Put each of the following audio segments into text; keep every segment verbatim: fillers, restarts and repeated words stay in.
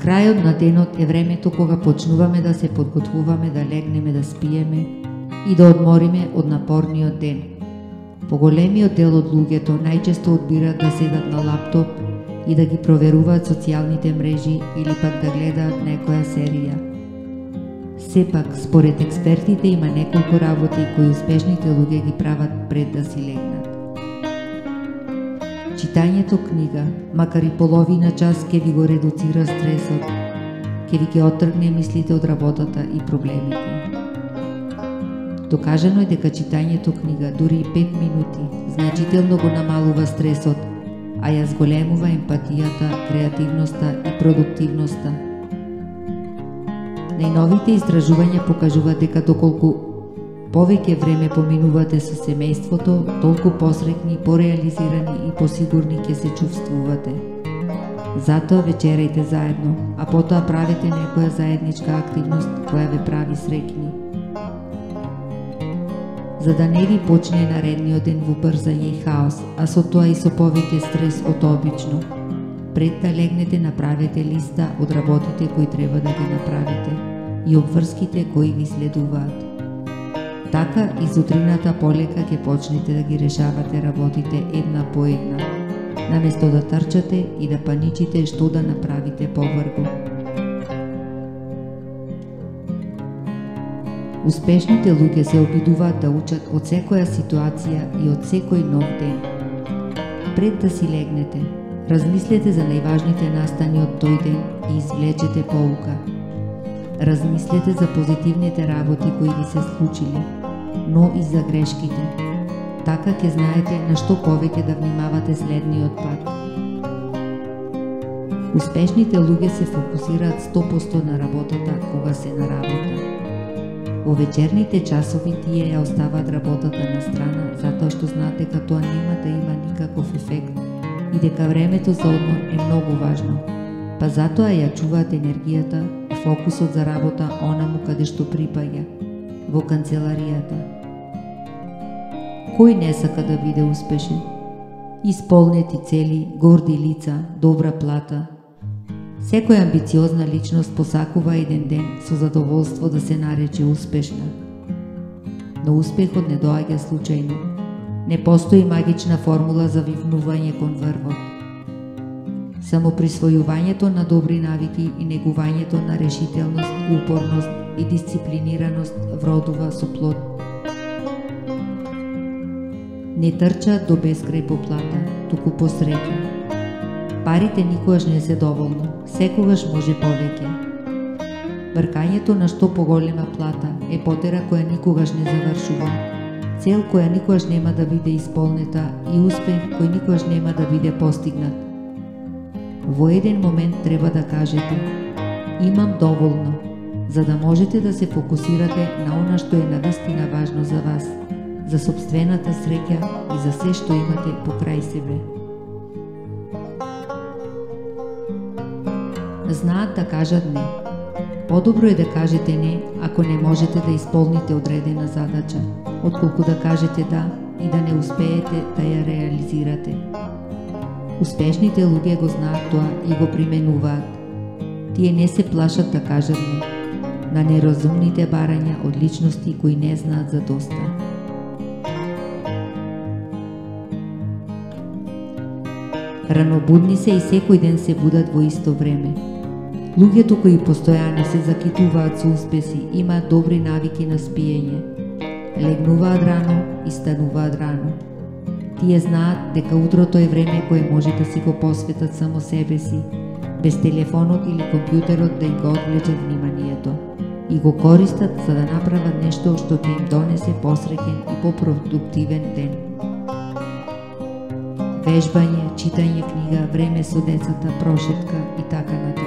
Крајот на денот е времето кога почнуваме да се подготвуваме да легнеме да спиеме и да одмориме од напорниот ден. Поголемиот дел од луѓето најчесто одбираат да седат на лаптоп и да ги проверуваат социјалните мрежи или пак да гледаат некоја серија. Сепак, според експертите, има неколку работи кои успешните луѓе ги прават пред да си легнат. Читањето книга, макар и половина час, ќе ви го редуцира стресот, ќе ви ги оттргне мислите од работата и проблемите. Докажано е дека читањето книга, дури и пет минути, значително го намалува стресот, а ја зголемува емпатијата, креативноста и продуктивноста. Најновите истражувања покажуваат дека доколку повеќе време поминувате со семејството, толку посрекни, пореализирани и посигурни ќе се чувствувате. Затоа вечерајте заедно, а потоа правете некоја заедничка активност која ве прави среќни. За да не ви почне наредниот ден во брзање и хаос, а со тоа и со повеќе стрес од обично, пред да легнете направете листа од работите кои треба да ги направите и обврските кои ви следуваат. Така и сутрината полека ќе почнете да ги решавате работите една по една, наместо да трчате и да паничите што да направите побрзо. Успешните луѓе се обидуваат да учат од секоја ситуација и од секој нов ден. Пред да си легнете, размислете за најважните настани од тој ден и извлечете поука. Размислете за позитивните работи кои ви се случили, но и за грешките. Така ќе знаете на што повеќе да внимавате следниот пат. Успешните луѓе се фокусираат сто проценти на работата кога се на работа. Во вечерните часови тие ја оставаат работата на страна, затоа што знаат дека тоа нема да има никаков ефект и дека времето за одмор е многу важно, па затоа ја чуваат енергијата и фокусот за работа онаму каде што припаѓа, во канцеларијата. Кој не сака да биде успешен? Исполнети цели, горди лица, добра плата. Секоја амбициозна личност посакува еден ден со задоволство да се нарече успешна. Но успехот не доаѓа случајно. Не постои магична формула за вивнување кон врвот. Само присвојувањето на добри навики и негувањето на решителност, упорност и дисциплинираност вродува со плод. Не трчаат до безкрај по плата, туку по среќа. Парите никогаш не се доволно, секогаш може повеќе. Бркањето на што поголема плата е потера која никогаш не завршува, цел која никогаш нема да биде исполнета и успех кој никогаш нема да биде постигнат. Во еден момент треба да кажете: имам доволно, за да можете да се фокусирате на она што е навистина важно за вас, за сопствената среќа и за се што имате покрај себе. Знаат да кажат не. Подобро е да кажете не ако не можете да исполните одредена задача, отколку да кажете да и да не успеете да ја реализирате. Успешните луѓе го знаат тоа и го применуваат. Тие не се плашат да кажат не на неразумните барања од личности кои не знаат за доста. Ранобудни се и секој ден се будат во исто време. Луѓето кои постојано се закитуваат со успеси имаат добри навики на спиење. Легнуваат рано и стануваат рано. Тие знаат дека утрото е време кое може да си го посветат само себе си, без телефонот или компјутерот да им го одвлечат вниманието, и го користат за да направат нешто што ќе им донесе посреќен и попродуктивен ден. Вежбање, читање книга, време со децата, прошетка и така натаму.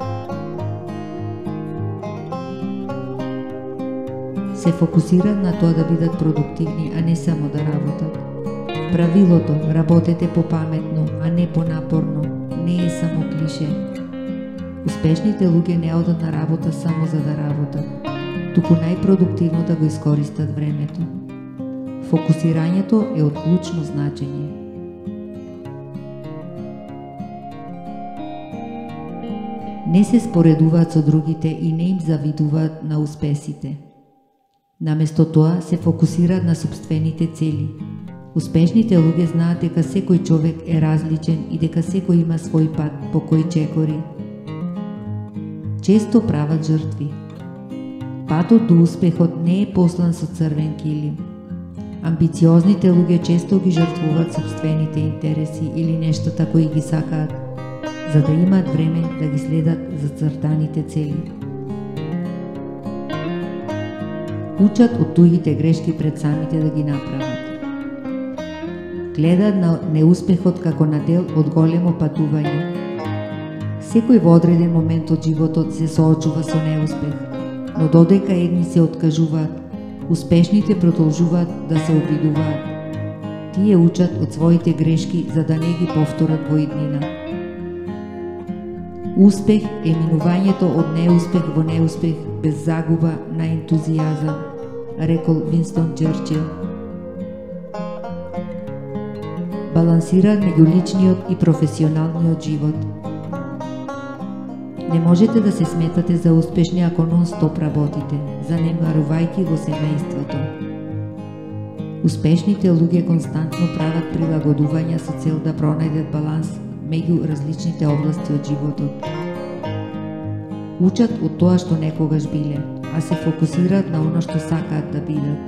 Се фокусираат на тоа да бидат продуктивни, а не само да работат. Правилото работете попаметно, а не понапорно не е само клише. Успешните луѓе не одат на работа само за да работат, туку најпродуктивно да го искористат времето. Фокусирањето е од клучно значење. Не се споредуваат со другите и не им завидуваат на успесите. Наместо тоа се фокусираат на собствените цели. Успешните луѓе знаат дека секој човек е различен и дека секој има свој пат по кој чекори. Често прават жртви. Патот до успехот не е послан со црвен килим. Амбициозните луѓе често ги жртвуваат собствените интереси или нештата кои ги сакаат, за да имаат време да ги следат зацртаните цели. Учат од туѓите грешки пред самите да ги направат. Гледаат на неуспехот како на дел од големо патување. Секој во одреден момент од животот се соочува со неуспех, но додека едни се откажуваат, успешните продолжуваат да се обидуваат. Тие учат од своите грешки за да не ги повторат во иднина. Успех е минувањето од неуспех во неуспех без загуба на ентузијазам, рекол Винстон Черчил. Балансираат меѓу личниот и професионалниот живот. Не можете да се сметате за успешни ако нон-стоп работите, занемарувајќи го семејството. Успешните луѓе константно прават прилагодувања со цел да пронајдат баланс меѓу различните области од животот. Учат од тоа што некогаш биле, а се фокусираат на оно што сакаат да бидат.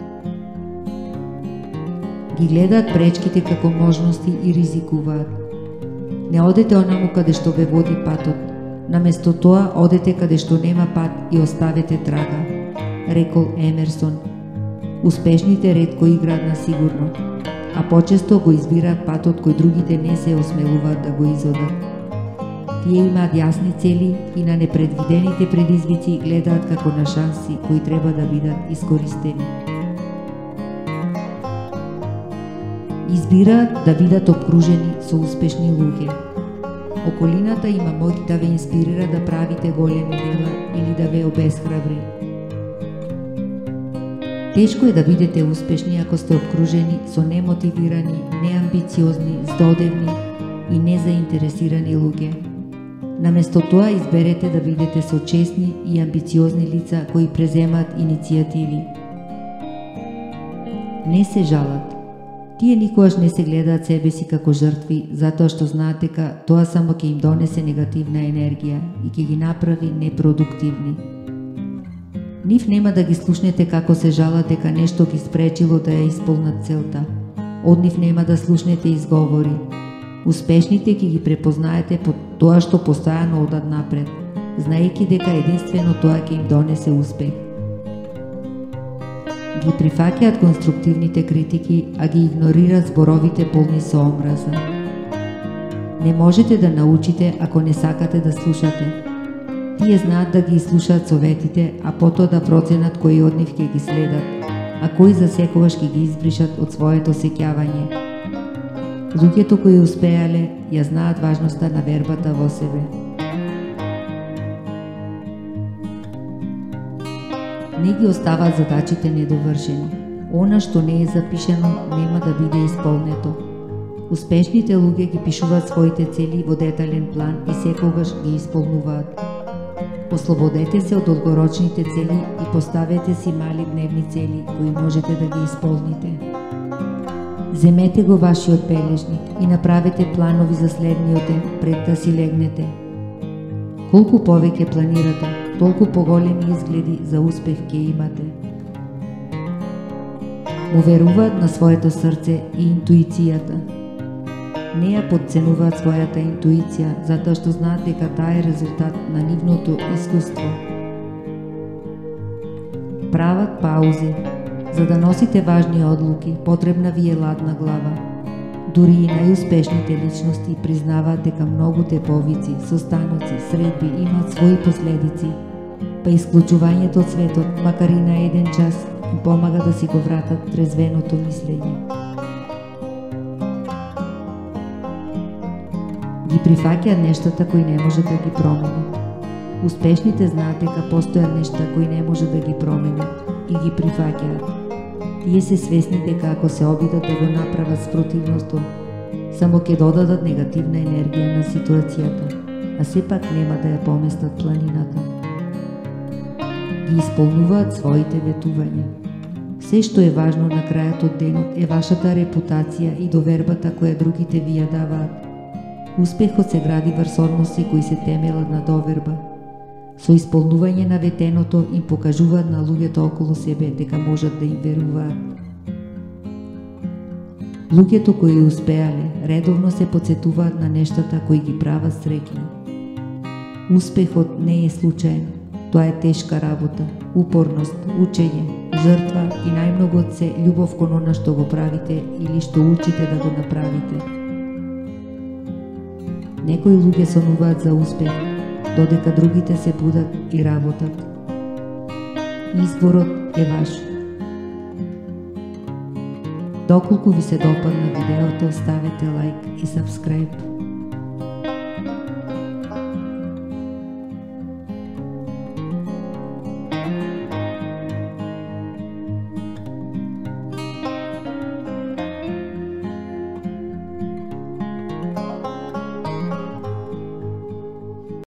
Ги гледаат пречките како можности и ризикуваат. Не одете онаму каде што ве води патот, наместо тоа одете каде што нема пат и оставете трага, рекол Емерсон. Успешните ретко играат на сигурно, а почесто го избираат патот кој другите не се осмелуваат да го изодат. Тие имаат јасни цели и на непредвидените предизвици гледаат како на шанси кои треба да бидат искористени. Избираат да бидат обкружени со успешни луѓе. Околината има моќ да ве инспирира да правите големи дела или да ве обесхрабри. Тешко е да бидете успешни ако сте обкружени со немотивирани, неамбициозни, здодевни и незаинтересирани луѓе. Наместо тоа изберете да бидете со честни и амбициозни лица кои преземаат иницијативи. Не се жалат. Тие никогаш не се гледаат себе си како жртви, затоа што знаат дека тоа само ќе им донесе негативна енергија и ќе ги направи непродуктивни. Нив нема да ги слушнете како се жалат дека нешто ги спречило да ја исполнат целта. Од нив нема да слушнете изговори. Успешните ќе ги препознаете по тоа што постојано одат напред, знаејќи дека единствено тоа ќе им донесе успех. Ги прифаќаат конструктивните критики, а ги игнорираат зборовите полни со омраза. Не можете да научите ако не сакате да слушате. Тие знаат да ги слушаат советите, а потоа да проценат кои од нив ќе ги следат, а кои за секогаш ќе ги избришат од своето сеќавање. Луѓето кои успеале ја знаат важноста на вербата во себе. Не ги оставаат задачите недовршени. Она што не е запишано нема да биде исполнето. Успешните луѓе ги пишуваат своите цели во детален план и секогаш ги исполнуваат. Ослободете се од долгорочните цели и поставете си мали дневни цели кои можете да ги исполните. Земете го вашиот бележник и направете планови за следниот ден пред да си легнете. Колку повеќе планирате, толку поголеми изгледи за успех ќе имате. Уверуваат на своето срце и интуицијата. Не ја подценуваат својата интуиција, затоа што знаат дека таа е резултат на нивното искуство. Прават паузи. За да носите важни одлуки, потребна ви е ладна глава. Дури и најуспешните личности признаваат дека многу теповици, состаноци, средби имаат своји последици, па исклучувањето од светот, макар и на еден час, им помага да си го вратат трезвеното мислење. Ги прифаќаат нештата кои не може да ги променат. Успешните знаат дека постојат нешта кои не може да ги променат и ги прифаќаат. Тие се свесни дека ако се обидат да го направат спротивноста, само ќе додадат негативна енергија на ситуацијата. а сепак нема да ја поместат планината. Ги исполнуваат своите ветувања. Се што е важно на крајот од денот е вашата репутација и довербата која другите ви ја даваат. Успехот се гради врз односи кои се темелат на доверба. Со исполнување на ветеното им покажуваат на луѓето околу себе дека можат да им веруваат. Луѓето кои успеале редовно се потсетуваат на нештата кои ги прават среќни. Успехот не е случаен, тоа е тешка работа, упорност, учење, жртва и најмногу од се љубов кон она што го правите или што учите да го направите. Некои луѓе сонуваат за успех, додека другите се будат и работат. Изборот е ваш. Доколку ви се допадна видеото, ставете лайк и сабскрайб.